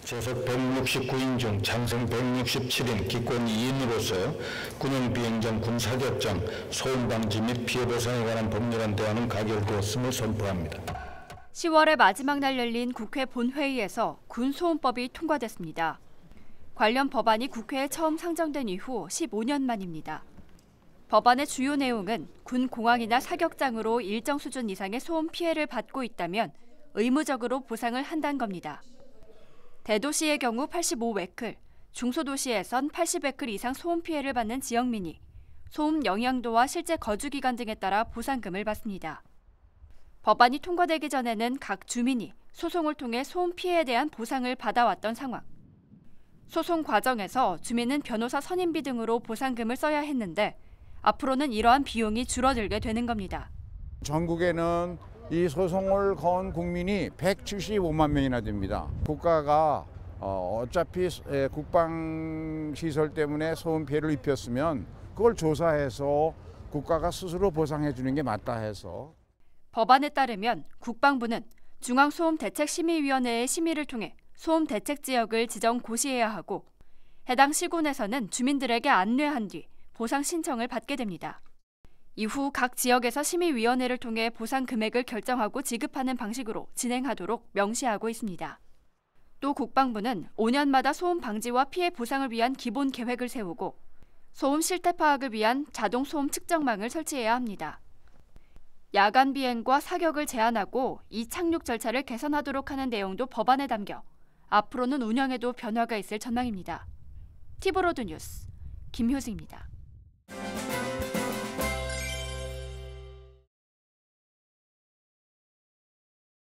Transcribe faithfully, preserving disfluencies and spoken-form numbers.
소속 백육십구 인 중 장성 백육십칠 인 기권 이 인으로서 군용 비행장 군 사격장 소음 방지 및 피해 보상에 관한 법률안 대안은 가결되었음을 선포합니다. 시월의 마지막 날 열린 국회 본회의에서 군소음법이 통과됐습니다. 관련 법안이 국회에 처음 상정된 이후 십오 년 만입니다. 법안의 주요 내용은 군 공항이나 사격장으로 일정 수준 이상의 소음 피해를 받고 있다면 의무적으로 보상을 한다는 겁니다. 대도시의 경우 팔십오 웨클, 중소도시에선 팔십 웨클 이상 소음 피해를 받는 지역민이 소음 영향도와 실제 거주 기간 등에 따라 보상금을 받습니다. 법안이 통과되기 전에는 각 주민이 소송을 통해 소음 피해에 대한 보상을 받아왔던 상황. 소송 과정에서 주민은 변호사 선임비 등으로 보상금을 써야 했는데 앞으로는 이러한 비용이 줄어들게 되는 겁니다. 전국에는 이 소송을 건 국민이 백칠십오만 명이나 됩니다. 국가가 어차피 국방시설 때문에 소음 피해를 입혔으면 그걸 조사해서 국가가 스스로 보상해 주는 게 맞다 해서. 법안에 따르면 국방부는 중앙소음대책심의위원회의 심의를 통해 소음 대책 지역을 지정 고시해야 하고 해당 시군에서는 주민들에게 안내한 뒤 보상 신청을 받게 됩니다. 이후 각 지역에서 심의위원회를 통해 보상 금액을 결정하고 지급하는 방식으로 진행하도록 명시하고 있습니다. 또 국방부는 오 년마다 소음 방지와 피해 보상을 위한 기본 계획을 세우고 소음 실태 파악을 위한 자동 소음 측정망을 설치해야 합니다. 야간 비행과 사격을 제한하고 이착륙 절차를 개선하도록 하는 내용도 법안에 담겨 앞으로는 운영에도 변화가 있을 전망입니다. 티브로드 뉴스 김효승입니다.